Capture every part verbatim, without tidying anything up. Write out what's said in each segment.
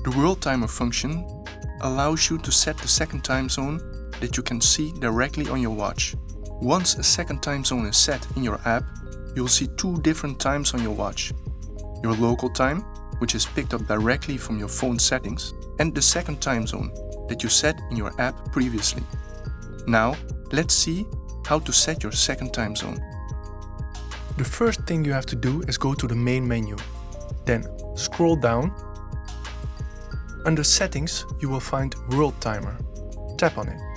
The World Timer function allows you to set the second time zone that you can see directly on your watch. Once a second time zone is set in your app, you'll see two different times on your watch. Your local time, which is picked up directly from your phone settings, and the second time zone that you set in your app previously. Now, let's see how to set your second time zone. The first thing you have to do is go to the main menu. Then scroll down. Under Settings, you will find World Timer. Tap on it.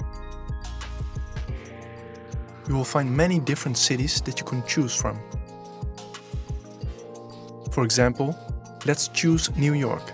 You will find many different cities that you can choose from. For example, let's choose New York.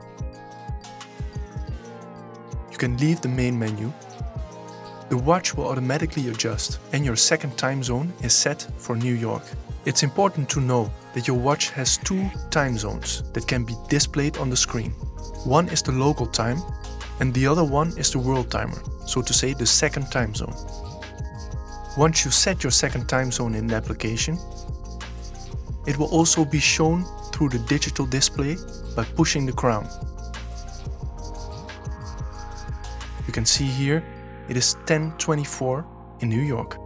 You can leave the main menu. The watch will automatically adjust and your second time zone is set for New York. It's important to know that your watch has two time zones that can be displayed on the screen. One is the local time and the other one is the world timer, so to say the second time zone. Once you set your second time zone in the application, it will also be shown through the digital display by pushing the crown. You can see here it is ten twenty-four in New York.